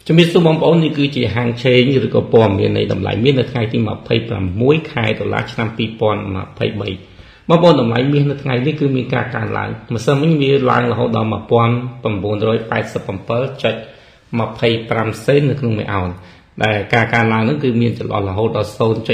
ជំរាបសួរបងប្អូននេះគឺជាហាងឆេងឬក៏ព័ត៌មាននៃតម្លៃមាសនៅថ្ងៃទី26ខែតុលាឆ្នាំ2023បងប្អូនតម្លៃមាសនៅថ្ងៃនេះគឺមានការកើនឡើងម្សិលមិញវាឡើងរហូតដល់1987.25សេននៅក្នុង1អោនដែលការកើនឡើងនោះគឺមានចន្លោះរហូតដល់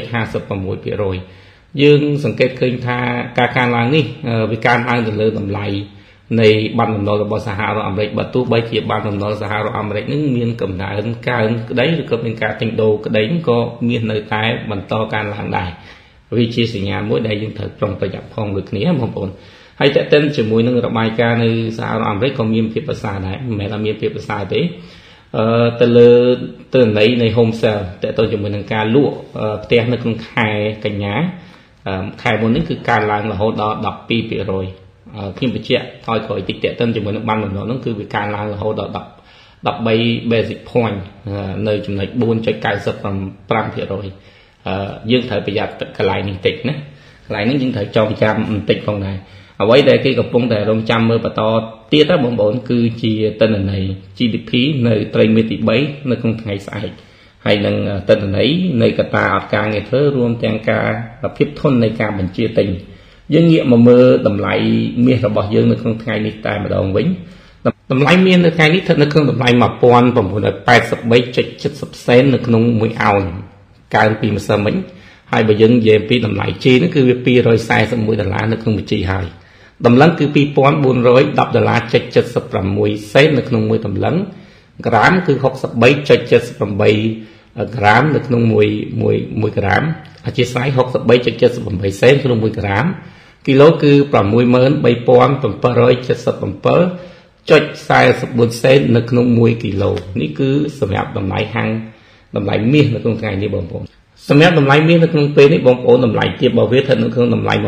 0.56% យើងសង្កេតឃើញថាការកើនឡើងនេះវាកើនឡើងទៅលើតម្លៃនៃបានបំណុលរបស់សហរដ្ឋអាមេរិកបើទោះបីជាបានបំណុលសហរដ្ឋអាមេរិកនឹងមានកំណើនកើនក្តីឬក៏មានការទិញដូរក្តីក៏មាននៅតែបន្តកើនឡើងដែរវាជាសញ្ញាមួយដែលយើងត្រូវប្រុងប្រយ័ត្នផងដូចគ្នាបងប្អូនហើយតើតើជាមួយនឹងរបាយការណ៍នៅសហរដ្ឋអាមេរិកក៏មានភាពប្រសើរដែរមិនមែនថាមានភាពប្រសើរទេទៅលើទិន្នន័យនៃ home sale តើតើជាមួយនឹងការលក់ផ្ទះនៅក្នុងខែកញ្ញាខែមុននេះគឺកើនឡើងរហូតដល់ 12% ខ្ញុំបញ្ជាក់ថយក្រោយតិចតើជាមួយនឹងបានបំណុលនោះគឺវាកើនឡើងរហូតដល់13 basic point នៅចំណុច 4.95% យើងត្រូវប្រយ័ត្នកន្លែងនេះតិចណាកន្លែងនេះយើងត្រូវចងចាំបន្តិចផងដែរអ្វីដែលគេកំពុងតែរងចាំមើលបន្តទៀតណាបងប្អូនគឺជាទិន្នន័យ GDP នៅត្រីមាសទី3នៅក្នុងថ្ងៃស្អែកហើយនឹងទិន្នន័យនៃកត្តាអត់ការងារធ្វើរួមទាំងការភាពធន់នៃការបញ្ជាទិញយើងងាកមកមើលតម្លៃមាសរបស់យើងនៅក្នុងថ្ងៃនេះតែម្ដងវិញតម្លៃមាសនៅថ្ងៃនេះស្ថិតនៅក្នុងតម្លៃ 1983.70 សេននៅក្នុង1អោនកើនពីម្សិលមិញហើយបើយើងនិយាយពីតម្លៃជីនោះគឺវា$241នៅក្នុងមួយជីហើយតម្លឹងគឺ$410.76 សេននៅក្នុងមួយតម្លឹងក្រាមគឺ 63.78 ក្រាមនៅក្នុងមួយក្រាមអធិស្ឋាន 63.78 សេនក្នុង1ក្រាមគីឡូគឺ 63,777.44 សេននៅក្នុង1គីឡូនេះគឺសម្រាប់តម្លៃហាងតម្លៃមាសនៅក្នុងថ្ងៃនេះបងប្អូនសម្រាប់តម្លៃមាសនៅក្នុងពេលនេះបងប្អូនតម្លៃទាបរបស់វាស្ថិតនៅក្នុងតម្លៃ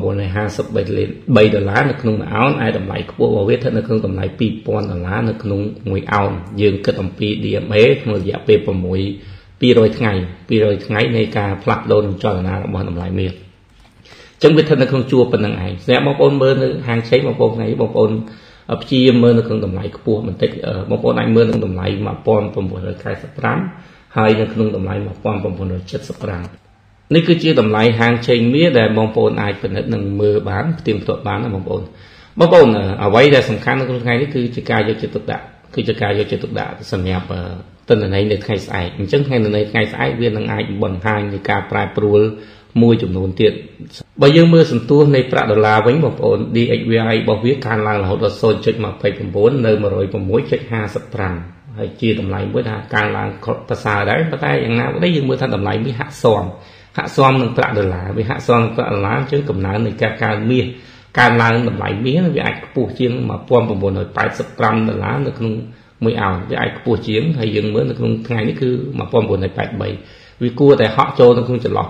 $1,953នៅក្នុង1អោនហើយតម្លៃខ្ពស់របស់វាស្ថិតនៅក្នុងតម្លៃ$2,000នៅក្នុង1អោនយើងគិតអំពី DMA ក្នុងរយៈពេល200ថ្ងៃនៃការផ្លាស់ប្ដូរចលនារបស់តម្លៃមាសអញ្ចឹងវាស្ថិតនៅក្នុងជួរប៉ុណ្្នឹងឯងសម្រាប់បងប្អូនមើលនៅហាងឆេងបងប្អូនថ្ងៃបងប្អូនព្យាយាមមើលនៅក្នុងតម្លៃខ្ពស់បន្តិចបងប្អូនអាចមើលនៅតម្លៃ$1,995ហើយនៅក្នុងតម្លៃ$1,975នេះគឺជាតម្លៃហាងឆេងមាសដែលបងប្អូនអាចពិនិត្យនិងមើលបានផ្ទៀងផ្ទាត់បានណាបងប្អូនអ្វីដែលសំខាន់នៅក្នុងថ្ងៃនេះគឺជាការយកចិត្តទុកដាក់សម្រាប់ទិន្នន័យនៅថ្ងៃស្អែកអញ្ចឹងថ្ងៃនៅថ្ងៃស្អែកវានឹងអាចបង្ហាញនៃការប្រែប្រួលមួយចំនួនទៀតបើយើងមើលសន្ទុះនៃប្រាក់ដុល្លារវិញបងប្អូន DXY របស់វាកើនឡើងរហូតដល់ 0.29 នៅ 106.55 ហើយជាតម្លៃមួយដែលកើនឡើងប្រសើរដែរប៉ុន្តែយ៉ាងណាក៏ដោយយើងមើលថាតម្លៃមាសហាក់ស៊ាំនឹងប្រាក់ដុល្លារវាហាក់ស៊ាំនឹងប្រាក់ដុល្លារអញ្ចឹងកំណើននៃការកើនមាសកើនឡើងតម្លៃមាសវាអាចខ្ពស់ជាង$1,985នៅក្នុង1អោនវាអាចខ្ពស់ជាងហើយយើងមើលនៅក្នុងថ្ងៃនេះគឺ$1,983វាគួរតែហក់ចូលនៅក្នុងចន្លោះ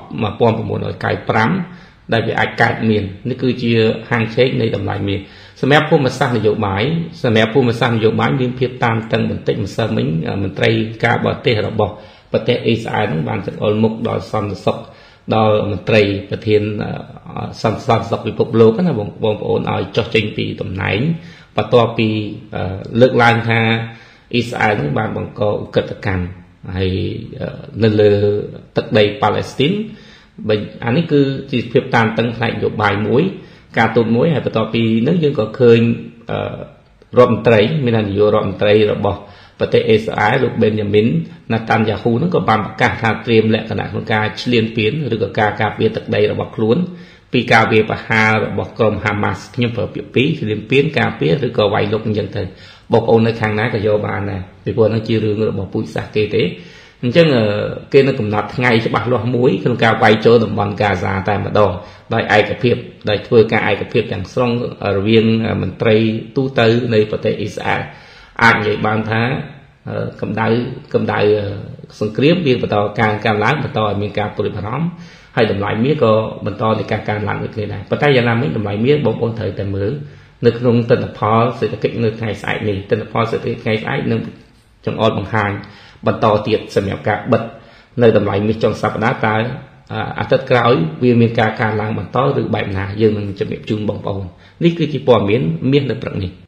$1,995ដែលវាអាចកើតមាននេះគឺជាហាងឆេងនៃតម្លៃមាសសម្រាប់ភូមិសាស្ត្រនយោបាយមានភាពតានតឹងបន្តិចម្សិលមិញមន្ត្រីការបរទេសរបស់ប្រទេសអ៊ីស្រាអែលនឹងបានចង្អុលមុខដល់សន្តិសុខដល់មន្ត្រីប្រធានសន្តិសុខពិភពលោកណាបងប្អូនឲ្យចុះចេញពីតំណែងបន្ទាប់ពីលើកឡើងថាអ៊ីស្រាអែលនឹងបានបង្កឧក្រិដ្ឋកម្មហើយនៅលើទឹកដីប៉ាឡេស្ទីនអានេះគឺជាភាពតានតឹងផ្នែកនយោបាយមួយការទូតមួយហើយបន្ទាប់ពីនោះយើងក៏ឃើញរដ្ឋមន្ត្រីមាននាយករដ្ឋមន្ត្រីរបស់ប្រទេសអ៊ីស្រាអែលលោកបេនយ៉ាមីនណាតាន់យ៉ាហ៊ូនឹងក៏បានប្រកាសថាត្រៀមលក្ខណៈក្នុងការឈ្លានពានឬក៏ការការពារទឹកដីរបស់ខ្លួនពីការវាយប្រហាររបស់ក្រុមហាម៉ាស់ខ្ញុំប្រើពាក្យពីរឈ្លានពានការពារឬក៏វាយលុកអញ្ចឹងទៅបងប្អូននៅខាងណាក៏យកបានដែរពីព្រោះហ្នឹងជារឿងរបស់ពូជសាសន៍គេទេអញ្ចឹងគេនឹងកំណត់ថ្ងៃច្បាស់លាស់មួយក្នុងការវាយចូលតំបន់កាហ្សាតែម្ដងដោយឯកភាពដោយធ្វើការឯកភាពទាំងស្រុងរវាងមន្ត្រីទូទៅនៃប្រទេសអ៊ីស្រាអែលអាចនិយាយបានថាកម្ដៅសង្គ្រាមវាបន្តការឡើងបន្តឲ្យមានការព្រួយបារម្ភហើយតម្លៃមាសក៏បន្តនៃការកើនឡើងដូចគ្នាដែរប៉ុន្តែយ៉ាងណាមិញតម្លៃមាសបងប្អូនត្រូវតែមើលនៅក្នុងទិន្នផលសេដ្ឋកិច្ចនៅថ្ងៃស្អែកនេះទិន្នផលសេដ្ឋកិច្ចថ្ងៃស្អែកនឹងចង្អុលបង្ហាញបន្តទៀតសម្រាប់ការបិទនៅតម្លៃមាសចុងសប្តាហ៍តើអាទិត្យក្រោយវាមានការកើនឡើងបន្តឬបែបណាយើងនឹងជម្រាបជូនបងប្អូននេះគឺជាព័ត៌មានមាសនៅព្រឹកនេះ